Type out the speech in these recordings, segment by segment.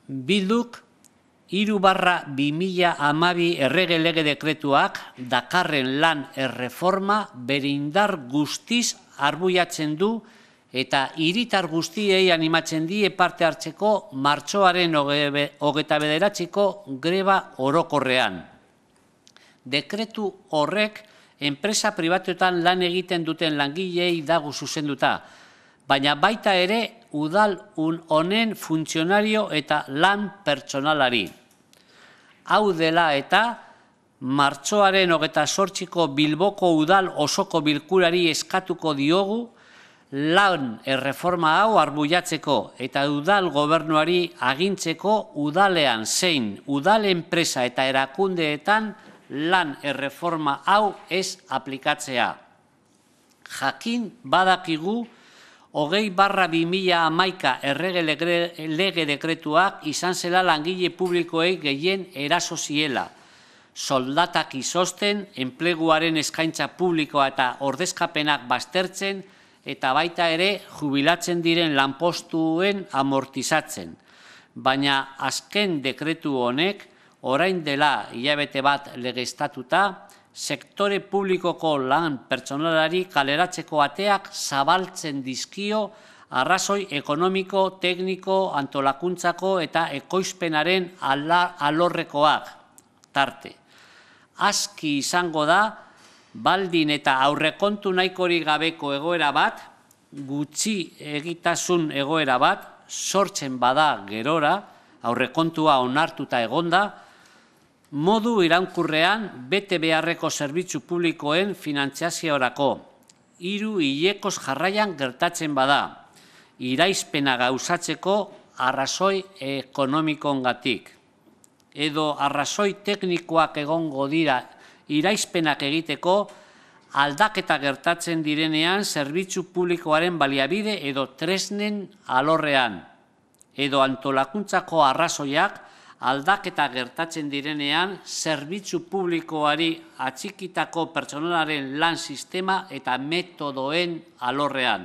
Bilduk 3/2012 errege lege dekretuak dakarren lan erreforma bere indar guztiz arbuiatzen du eta hiritar guztiei animatzen die parte hartzeko martxoaren 29ko greba orokorrean. Dekretu horrek enpresa pribatuetan lan egiten duten langileei dago zuzenduta, baina baita ere udal honen funtzionario eta lan pertsonalari. Hau dela eta martxoaren 28ko Bilboko udal osoko bilkurari eskatuko diogu lan erreforma hau arbuiatzeko eta udal gobernuari agintzeko udalean zein udal enpresa eta erakundeetan lan erreforma hau ez aplikatzea. Jakin badakigu 20/2011 errege lege dekretuak izan zela langile publikoei gehien eraso ziela. Soldatak izozten, enpleguaren eskaintza publikoa eta ordezkapenak baztertzen, eta baita ere jubilatzen diren lanpostuen amortizatzen. Baina azken dekretu honek, orain dela hilabete bat legeztatuta, sektore publikoko lan pertsonalari kaleratzeko ateak zabaltzen dizkio arrazoi ekonomiko, tekniko, antolakuntzako eta ekoizpenaren alorrekoak tarte. Aski izango da, baldin eta aurrekontu nahikorik gabeko egoera bat, gutxi egitasun egoera bat, sortzen bada gerora, aurrekontua onartuta egonda, modu iraunkurrean bete beharreko zerbitzu publikoen finantziaziorako. 3 hilekoz jarraian gertatzen bada, iraizpena gauzatzeko arrazoi ekonomikoengatik. Edo arrazoi teknikoak egongo dira iraizpenak egiteko aldaketa gertatzen direnean zerbitzu publikoaren baliabide edo tresnen alorrean. Edo antolakuntzako arrazoiak aldaketa gertatzen direnean zerbitzu publikoari atxikitako pertsonalaren lan sistema eta metodoen alorrean.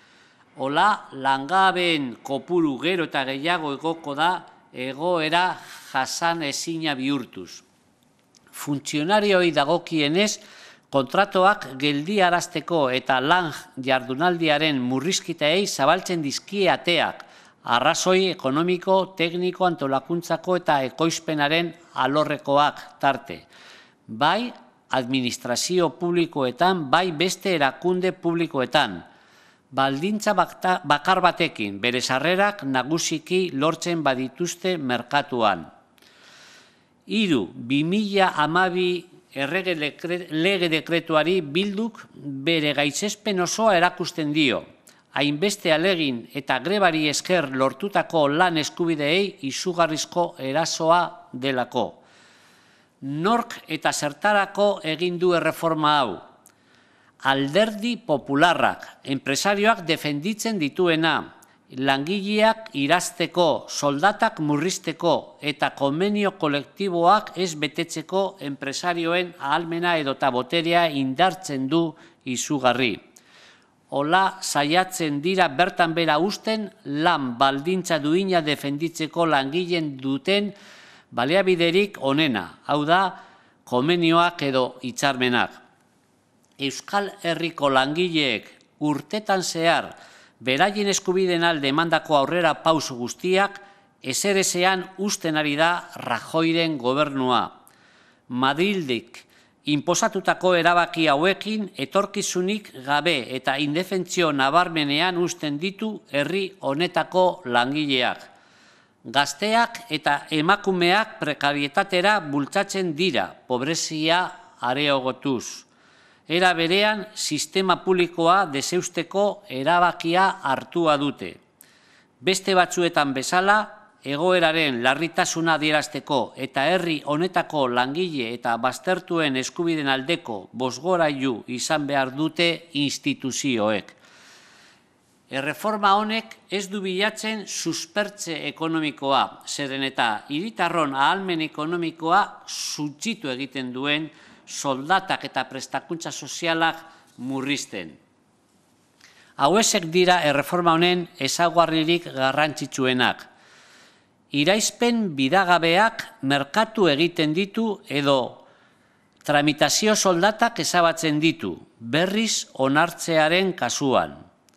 Hola, langabeen kopuru gero eta gehiago egoko da egoera jasan ezina bihurtuz. Funtzionarioi dagokienez, kontratoak geldiarazteko eta lan jardunaldiaren murrizketaei zabaltzen dizkie ateak, arrazoi ekonomiko, tekniko, antolakuntzako eta ekoizpenaren alorrekoak tarte. Bai administrazio publikoetan, bai beste erakunde publikoetan. Baldintza bakar batekin, bere sarrerak nagusiki lortzen badituzte merkatuan. 2012 errege lege dekretuari Bilduk bere gaitzespen osoa erakusten dio. Hainbeste alegin eta grebari esker lortutako lan eskubideei izugarrizko erasoa delako. Nork eta zertarako egin du erreforma hau? Alderdi popularrak, enpresarioak defenditzen dituena, langileak irazteko, soldatak murrizteko eta konbenio kolektiboak ez betetzeko enpresarioen ahalmena edota boterea indartzen du izugarri. Hola saiatzen dira bertan bera uzten lan baldintza duina defenditzeko langileen duten baliabiderik onena, hau da, konbenioak edo hitzarmenak. Euskal Herriko langileek urtetan zehar beraien eskubideen alde emandako aurrera pauso guztiak ezerezean uzten ari da Rajoyren gobernua. Madrildik inposatutako erabaki hauekin etorkizunik gabe eta indefentzio nabarmenean uzten ditu herri honetako langileak. Gazteak eta emakumeak prekarietatera bultzatzen dira, pobrezia areagotuz. Era berean, sistema publikoa deseusteko erabakia hartua dute. Beste batzuetan bezala, egoeraren larritasuna adierazteko eta herri honetako langile eta baztertuen eskubideen aldeko bozgorailu izan behar dute instituzioek. Erreforma honek ez du bilatzen suspertze ekonomikoa, zeren eta hiritarron ahalmen ekonomikoa suntsitu egiten duen soldatak eta prestakuntza sozialak murrizten. Hauexek dira erreforma honen ezaugarririk garrantzitsuenak. iraizpen bidagabeak merkatu egiten ditu edo tramitazio soldatak ezabatzen ditu, berriz onartzearen kasuan.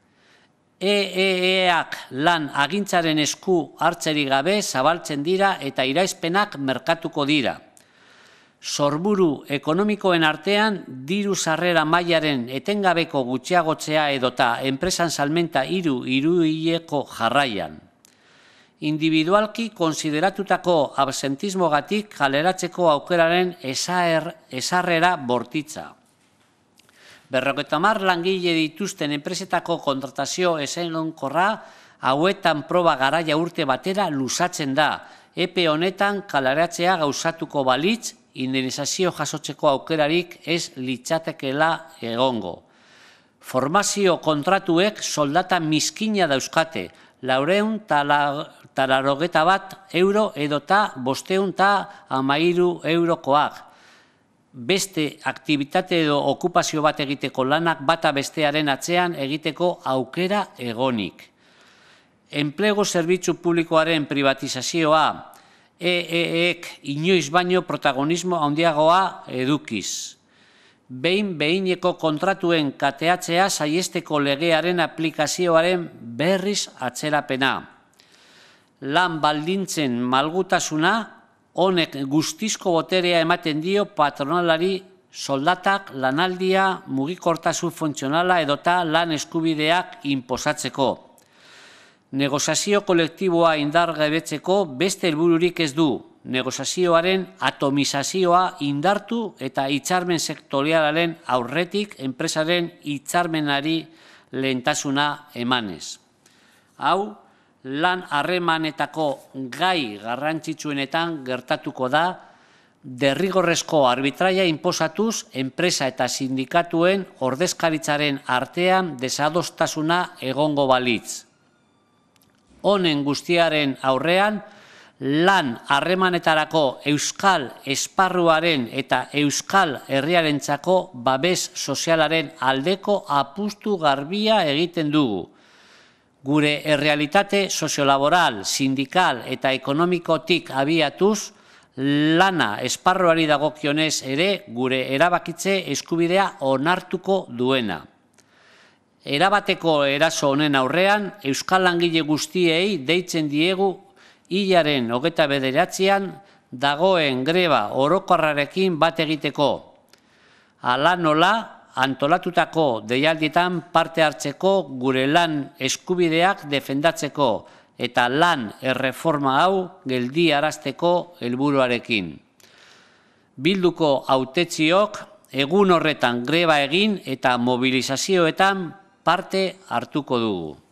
EEEak lan agintzaren esku hartzerik gabe zabaltzen dira eta iraizpenak merkatuko dira. Sorburu ekonomikoen artean diru sarrera mailaren etengabeko gutxiagotzea edota enpresan salmenta hiruhileko jarraian. Individualki konsideratutako absentismogatik kaleratzeko aukeraren ezarrera bortitza. 50 langile dituzten enpresetako kontratazio ezegonkorra hauetan proba garaia urte batera luzatzen da. Epe honetan kaleratzea gauzatuko balitz, indemnizazio jasotzeko aukerarik ez litzatekeela egongo. Formazio kontratuek soldata miskina dauzkate, 481 euro edota 513 eurokoak. Beste aktibitate edo okupazio bat egiteko lanak bata bestearen atzean egiteko aukera egonik. Enplegu zerbitzu publikoaren privatizazioa, EEEk inoiz baino protagonismo handiagoa edukiz. Behin-behineko kontratuen kateatzea saihesteko legearen aplikazioaren berriz atzerapena. Lan baldintzen malgutasuna, honek guztizko boterea ematen dio patronalari soldatak, lanaldia, mugikortasun funtzionala edota lan eskubideak inposatzeko. Negoziazio kolektiboa indargabetzeko beste helbururik ez du, negoziazioaren atomizazioa indartu eta hitzarmen sektorialaren aurretik enpresaren hitzarmenari lehentasuna emanez. Hau, lan harremanetako gai garrantzitsuenetan gertatuko da, derrigorrezko arbitraia inposatuz enpresa eta sindikatuen ordezkaritzaren artean desadostasuna egongo balitz. Honen guztiaren aurrean, lan harremanetarako euskal esparruaren eta euskal herriarentzako babes sozialaren aldeko apustu garbia egiten dugu. Gure errealitate soziolaboral, sindikal eta ekonomikotik abiatuz, lana esparruari dagokionez ere gure erabakitze eskubidea onartuko duena. Erabateko eraso honen aurrean, euskal langile guztiei deitzen diegu hilaren 29an dagoen greba orokorrarekin bat egiteko. Hala nola, antolatutako deialdietan parte hartzeko gure lan eskubideak defendatzeko eta lan erreforma hau geldiarazteko helburuarekin. Bilduko hautetsiok egun horretan greba egin eta mobilizazioetan parte hartuko dugu.